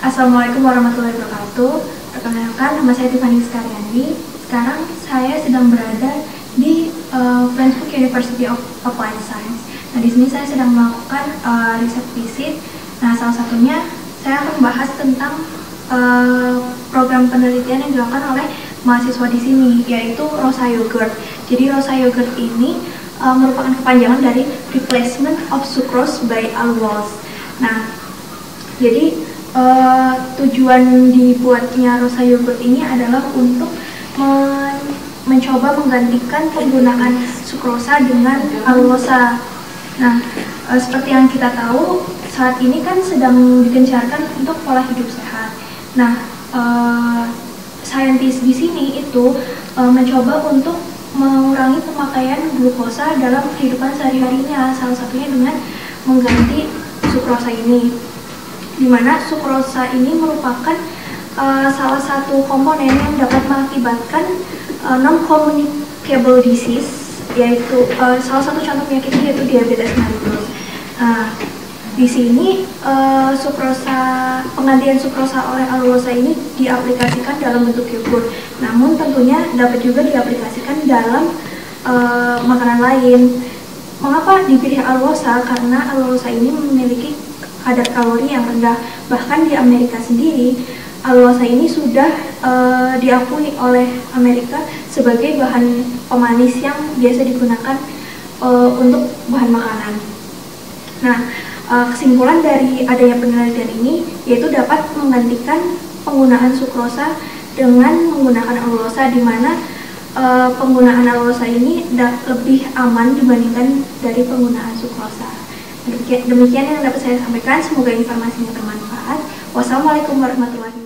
Assalamualaikum warahmatullahi wabarakatuh. Perkenalkan, nama saya Tiffany Skaryandi. Sekarang saya sedang berada di Flensburg University of Applied Science. Nah, di sini saya sedang melakukan riset visit. Nah, salah satunya saya akan membahas tentang program penelitian yang dilakukan oleh mahasiswa di sini, yaitu Rosa Yogurt. Jadi Rosa Yogurt ini merupakan kepanjangan dari Replacement of Sucrose by Allulose. Nah, jadi tujuan dibuatnya Rosa Yogurt ini adalah untuk mencoba menggantikan penggunaan sukrosa dengan alulosa. Nah, seperti yang kita tahu, saat ini kan sedang digencarkan untuk pola hidup sehat. Nah, saintis di sini itu mencoba untuk mengurangi pemakaian glukosa dalam kehidupan sehari-harinya, salah satunya dengan mengganti sukrosa ini, di mana sukrosa ini merupakan salah satu komponen yang dapat mengakibatkan non-communicable disease, yaitu salah satu contoh penyakit yaitu diabetes mellitus. Di sini penggantian sukrosa oleh alulosa ini diaplikasikan dalam bentuk yogurt, namun tentunya dapat juga diaplikasikan dalam makanan lain. Mengapa dipilih alulosa? Karena alulosa ini memiliki kadar kalori yang rendah. Bahkan di Amerika sendiri, alulosa ini sudah diakui oleh Amerika sebagai bahan pemanis yang biasa digunakan untuk bahan makanan. Nah, kesimpulan dari adanya penelitian ini yaitu dapat menggantikan penggunaan sukrosa dengan menggunakan alulosa, di mana penggunaan alulosa ini lebih aman dibandingkan dari penggunaan sukrosa. Demikian yang dapat saya sampaikan, semoga informasinya bermanfaat. Wassalamualaikum warahmatullahi wabarakatuh.